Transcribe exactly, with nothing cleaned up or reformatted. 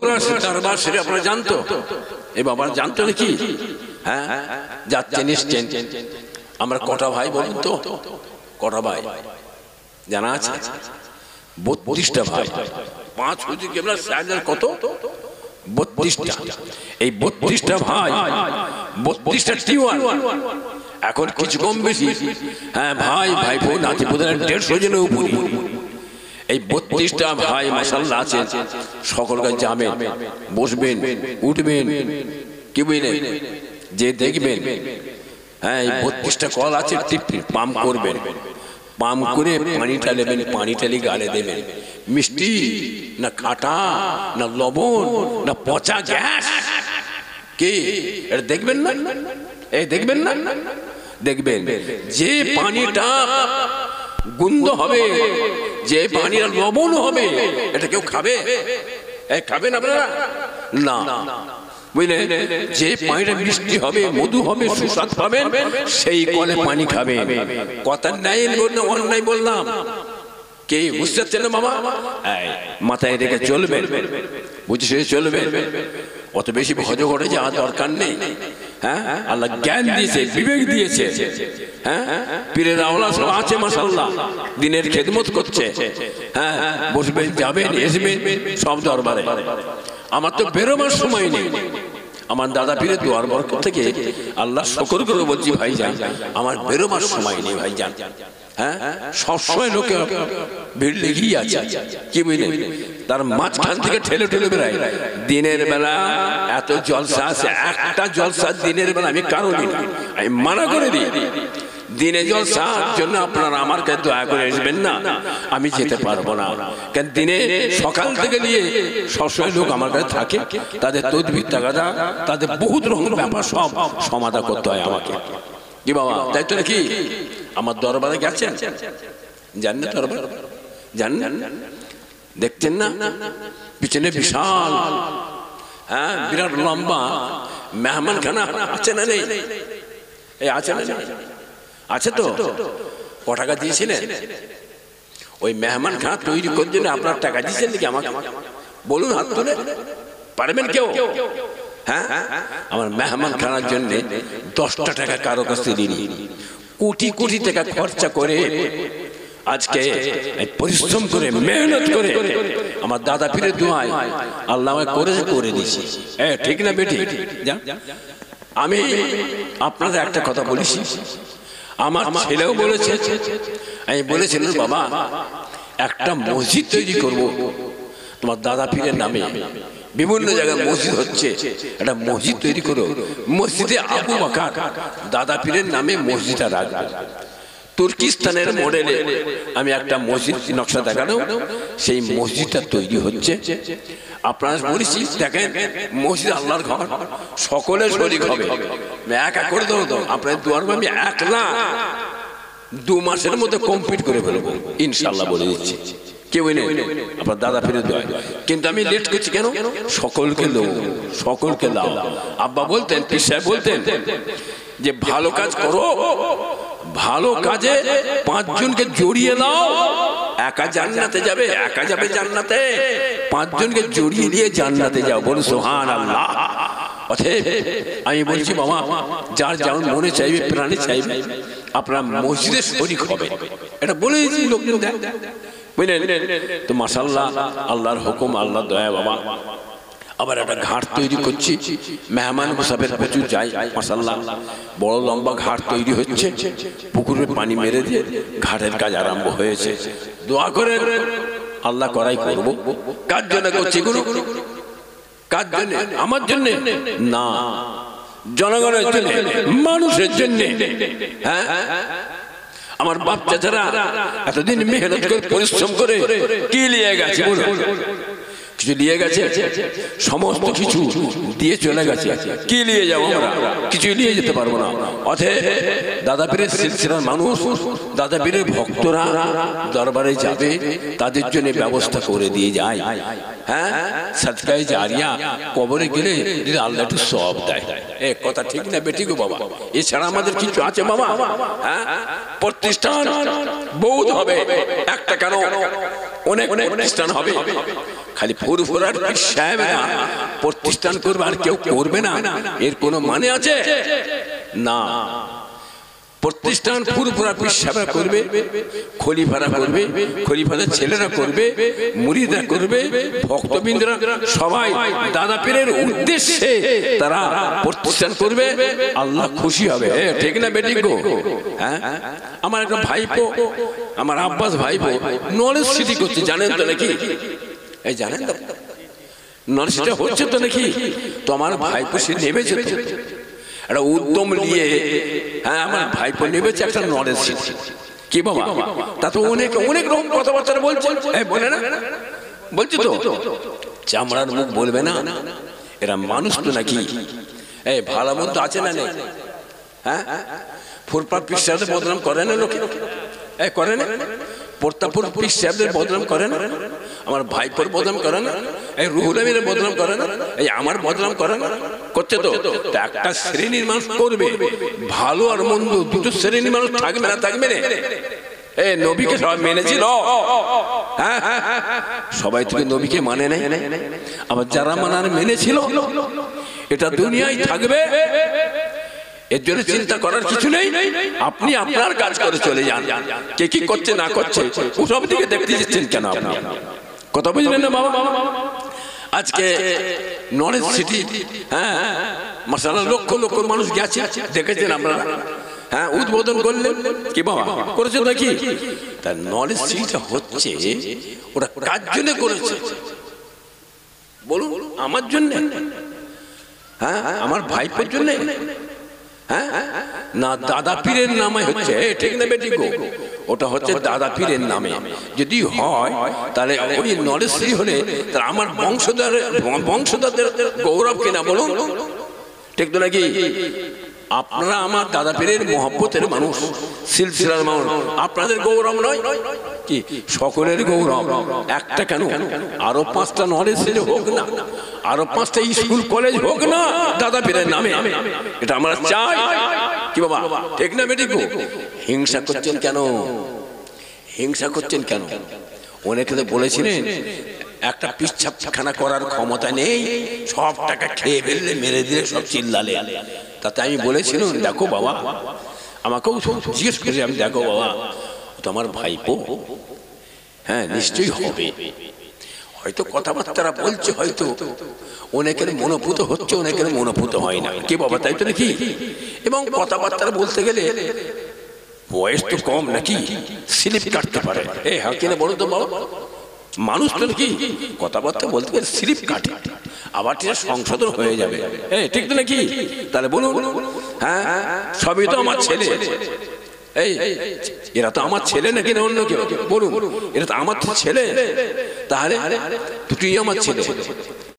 দরবার শরীফ আপনারা জানতো? এই বাবা জানতো নাকি? হ্যাঁ, যাচ্ছে নিশ্চেন। আমরা কটা ভাই বলুন তো? কটা ভাই জানা আছে? বত্রিশটা ভাই। পাঁচ হুজুর কেবলা সাহেবদের কত? বত্রিশটা। এই বত্রিশটা ভাই, বত্রিশটা টিওয়ান। এখন কিছু কম বেশি, হ্যাঁ ভাই ভাইপো নাতিপুতের দেড়শো জনের উপরে। এই বত্রিশটা ভাই মাশাআল্লাহ আছেন, সকলকে যাবেন, বসবেন, উঠবেন, কি বুঝলেন? যে দেখবেন, হ্যাঁ এই বত্রিশটা কল আছে, টিপ পাম্প করবেন, পাম্প করে পানিটা নেবেন, পানিটা নিয়ে গালে দেবেন। মিষ্টি না কাটা না লবণ না পচা গ্যাস, কি এটা দেখবেন না? এই দেখবেন না? দেখবেন যে পানিটা গন্ধ হবে, যে পানির লবণ হবে, এটা কেউ খাবে? এই খাবেন আপনারা? না, বুঝলেন? যে পানিটা মিষ্টি হবে, মধু হবে, সুস্বাদ পাবেন, সেই কলে পানি খাবেন। কথা নাই অন্যায় বললাম? কে বুঝতে পারছেন না বাবা? মাথায় রেখে চলবেন, বুঝে চলবেন। অত বেশি ভজ ঘটে যাওয়ার দরকার নেই। হ্যাঁ, আল্লাহ জ্ঞান দিয়েছে, বিবেক দিয়েছে। হ্যাঁ, পীরের আওলাদ সব আছে মাশাআল্লাহ, দিনের খেদমত করছে। হ্যাঁ, বসবেন, যাবেন, আসবেন সব দরবারে। আমার তো বেরোবার সময় নেই। আমার দাদা পীরের দোয়ার বরকত থেকে আল্লাহ শুকর করে বলছি ভাইজান, আমার বেরোবার সময় নেই ভাইজান। হ্যাঁ, সবসময় লোকে ভিড় লেগেই আছে, কি বুঝলেন? তার মাঝখান থেকে ঠেলে ঠেলে বেড়ায়। দিনের বেলা এত জলসা আছে, একটা জলসা দিনের বেলা আমি কারণই না, আমি মানা করে দিই। দিনে জলসার জন্য আপনারা আমার কাছে দয়া করে আসবেন না, আমি যেতে পারবো না। কেন দিনে সকাল থেকে নিয়ে সবসময় লোক আমার কাছে থাকে, তাদের তদবির তাগাদা, তাদের বহুত রকমের ব্যাপার সব সমাধান করতে হয় আমাকে, কি বাবা? তাই তো নাকি? আমার দরবারে গেছেন, জানেন দরবার? জানেন? দেখছেন না পিছনে বিশাল, হ্যাঁ বিরাট লম্বা মেহমানখানা আছে না নেই? এই আছে না? আছে তো? ক টাকা দিয়েছিলেন? ওই মেহমান খানা তৈরি করার জন্য আপনার টাকা দিয়েছেন নাকি আমাকে? বলুন, হাত তুলে পারবেন কেউ? হ্যাঁ, আমার মেহমান খানার জন্য দশটা টাকা কারো কাছে দিইনি। কোটি কোটি টাকা খরচা করে আজকে পরিশ্রম করে মেহনত করে আমার দাদা পীরের দোয়ায় আল্লাহ আমায় করে করে দিয়েছি। হ্যাঁ, ঠিক না বেটি? আমি আপনাদের একটা কথা বলেছি, আমার ছেলেও বলেছে, আমি বলেছিলাম বাবা একটা মসজিদ তৈরি করব তোমার দাদা পীরের নামে। বিভিন্ন জায়গায় মসজিদ হচ্ছে, একটা মসজিদ তৈরি করো, মসজিদে আবু বকর দাদা পীরের নামে মসজিদটা রাখবে। তুর্কিস্তানের মডেলে আমি একটা মসজিদ নকশা দেখানো, সেই মসজিদটা তৈরি হচ্ছে। আপনারা বলেছি দেখেন, মসজিদ আল্লাহর ঘর, সকলে শরীক হবে। এক এক করে দেবো তো আপনার দুয়ার, আমি এক লাখ দু মাসের মধ্যে কমপ্লিট করে ফেলবো ইনশাল্লাহ, বলে দিচ্ছি। কেউ নেই আপনার দাদা ফিরে দেয়, কিন্তু আমি লেট করছি কেন? সকলকে লো, সকলকে দাও। আব্বা বলতেন, পীর সাহেব বলতেন যে ভালো কাজ করো, ভালো কাজে পাঁচজনকে জড়িয়ে নাও, একা জান্নাতে যাবে, একা যাবে জান্নাতে, পাঁচজনকে জড়িয়ে নিয়ে জান্নাতে যাও। বলো সুবহানাল্লাহ। অতএব আমি বলছি বাবা, যার যেমন মনে চাইবে, প্রাণে চাইবে, আপনার মসজিদে শরীক হবে, এটা বলে দিয়েছি লোকজন দেখ, বুঝলেন তো? মাশাআল্লাহ, আল্লাহর হুকুম, আল্লাহর দয়া বাবা। আবার একটা ঘাট তৈরি করছি, মেহমান মুসাফির প্রচুর যায়, মাশাআল্লাহ বড় লম্বা ঘাট তৈরি হচ্ছে, পুকুরে পানি মেরে দিয়ে ঘাটের কাজ আরম্ভ হয়েছে। দোয়া করে আল্লাহ করাই করবো। কার জন্য করছি? গুরু কার জন্য? আমার জন্য না, জনগণের জন্য, মানুষের জন্য। হ্যাঁ, আমার বাপ চাচারা এতদিন মেহনত করে পরিশ্রম করে কি নিয়ে গেছে? কিছু নিয়ে গেছে? সমস্ত কিছু দিয়ে চলে গেছে। কি নিয়ে যাবো আমরা? কিছু নিয়ে যেতে পারবো না। অতএব দাদা পীরের সিলসিলার মানুষ, দাদা পীরের ভক্তরা দরবারে যাবে, তাদের জন্য ব্যবস্থা করে দিয়ে যায়। হ্যাঁ, সাদকায়ে জারিয়া, কবরে গেলে আল্লাহ একটু সওয়াব দেয়। এ কথা ঠিক না বেটি গো বাবা? এছাড়া আমাদের কিছু আছে বাবা? হ্যাঁ, প্রতিষ্ঠান বহুত হবে, একটা কেন অনেক প্রতিষ্ঠান হবে, খালি ফুরফুরার সাহেব প্রতিষ্ঠান করবে আর কেউ করবে না, এর কোনো মানে আছে না। প্রতিষ্ঠান ফুরফুরা পীর সাহেবরা করবে, খলিফারা করবে, খলিফাদের ছেলেরা করবে, মুরিদরা করবে, ভক্তবৃন্দরা সবাই দাদা পীরের উদ্দেশ্যে তারা প্রতিষ্ঠান করবে, আল্লাহ খুশি হবে। ঠিক না বেটি গো? হ্যাঁ, আমার একটা ভাইপো, আমার আব্বাস ভাইপো নলেজ সিটি করছে, জানেন তো নাকি? এই জানেন তো নলেজ সিটি হচ্ছে তো নাকি? তো আমার ভাইপো সে নেমেছে তো একটা উদ্যম নিয়ে, হ্যাঁ আমার ভাইপো নেমেছে একটা নলেজ সিটি। কি বাবা, তা তো অনেক অনেক রকম কথাবার্তা বলছে, বলে না বলছি তো, চামড়ার মুখ বলবে না, এরা মানুষ তো নাকি? এই ভালো মন্দ আছে না নেই? হ্যাঁ, ফুরফুরা পীর সাহেবদের বদনাম করে না লোকে? এই করে না? প্রতাপুর পীর সাহেবদের বদনাম করে না? আমার ভাইপোর বদনাম করে না? এই রুহুল আমিনের বদনাম করে না? এই আমার বদনাম করে না? করছে তো। একটা শ্রেণীর মানুষ করবে, ভালো আর মন্দ দুটো শ্রেণীর মানুষ থাকবে না, থাকবে না? এই নবীকে সবাই মেনেছিল, হ্যাঁ সবাই থেকে নবীকে মানে নাই, আবার যারা মানার মেনেছিল এটা দুনিয়ায় থাকবে, এর জন্য চিন্তা করার কিছু নেই। আপনি আপনার কাজ করে চলে যান, কে কি করছে না করছে ওসব দিকে দেখতে যাচ্ছেন কেন আপনি? কথা বুঝলেন না বাবা? আজকে নলেজ সিটি, হ্যাঁ মাশাআল্লাহ লক্ষ লক্ষ মানুষ গেছে, দেখেছেন আপনারা? হ্যাঁ, উদ্বোধন করলেন কি বাবা? করেছে নাকি? তার নলেজ সিটিটা হচ্ছে ওরা কার জন্য করেছে বলুন? আমার জন্য? হ্যাঁ, আমার ভাইপোর জন্য? হ্যাঁ না, দাদা পীরের নামে হচ্ছে, ঠিক না বেটি গো? ওটা হচ্ছে দাদা পীরের নামে। যদি হয় তাহলে ওই নলেজ হলে তাহলে আমার বংশধর বংশধরদের গৌরব কিনা বলুন? ঠিক তো নাকি? আপনারা আমার দাদা পীরের মহব্বতের মানুষ, সিলসিলার মানুষ, আপনাদের গৌরব নয় কি? সকলের গৌরব। একটা কেন, আরো পাঁচটা নলেজ হোক না, আরো পাঁচটা স্কুল কলেজ হোক না দাদা পীরের নামে, এটা আমরা চাই। কি বাবা, ঠিক না বেটি গো? হিংসা করছেন কেন? হিংসা করছেন কেন? অনেকে তো বলেছিলেন একটা পিচ্ছাপখানা করার ক্ষমতা নেই, সব টাকা খেয়ে ফেললে, মেরে দিলে, সব চিল্লালে। তাতে আমি বলেছিলাম দেখো বাবা, আমাকেও জিজ্ঞেস করে আমি, দেখো বাবা তো আমার ভাইপো, হ্যাঁ নিশ্চয়ই হবে, হয়তো কথাবার্তারা বলছে, হয়তো অনেকের মনোভূত হচ্ছে, অনেকের মনোভূত হয় না। কি বাবা, তাই তো নাকি? এবং কথাবার্তা বলতে গেলে বয়স তো কম নাকি, স্লিপ কাটতে পারে। এ হ্যাঁ কিনা বলো তো বাবা? মানুষ তো নাকি কথাবার্তা বলতে গেলে স্লিপ কাটে, আবার ঠিক সংশোধন হয়ে যাবে। হ্যাঁ ঠিক তো নাকি? তাহলে বলুন, হ্যাঁ সবই তো আমার ছেলে। এই এরা তো আমার ছেলে নাকি না অন্য কেউ? বলুন, এরা তো আমার ছেলে, তাহলে দুটোই আমার ছেলে।